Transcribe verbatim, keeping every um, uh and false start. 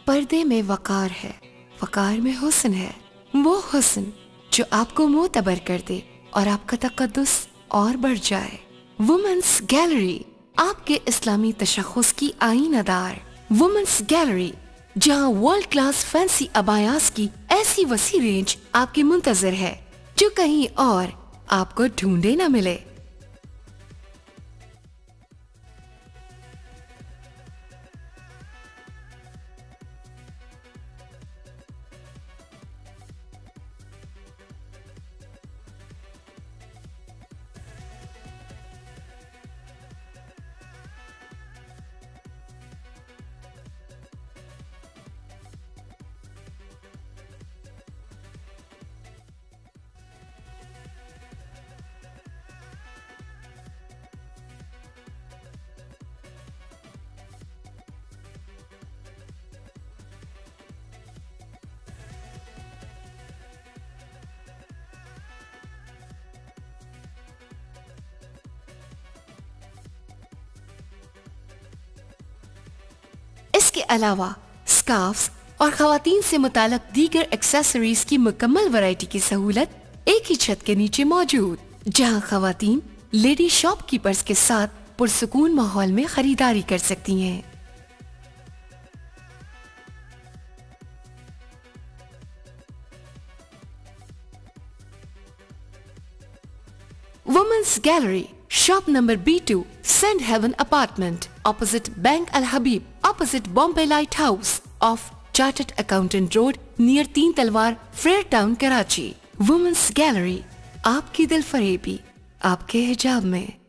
पर्दे में वकार है, वकार में हुस्न है, वो हुस्न जो आपको मोतबर कर दे और आपका तकद्दुस और बढ़ जाए। वुमेन्स गैलरी, आपके इस्लामी तशख़्ख़ुस की आईनादार। वुमेन्स गैलरी, जहां वर्ल्ड क्लास फैंसी अबायास की ऐसी वसी रेंज आपकी मुंतजर है जो कहीं और आपको ढूंढे न मिले। इसके अलावा स्कार्फ्स और खवातीन से मुताल्लिक दीगर एक्सेसरीज की मुकम्मल वैरायटी की सहूलत एक ही छत के नीचे मौजूद, जहां खवातीन लेडी शॉपकीपर्स के साथ पुरसुकून माहौल में खरीदारी कर सकती हैं। Women's gallery, shop number B two, sand haven apartment, opposite Bank Al Habib, opposite Bombay Lighthouse, off Chartered Accountant Road, near तीन तलवार, Fairtown, Karachi. Women's Gallery, आपकी दिल फरेबी आपके हिजाब में।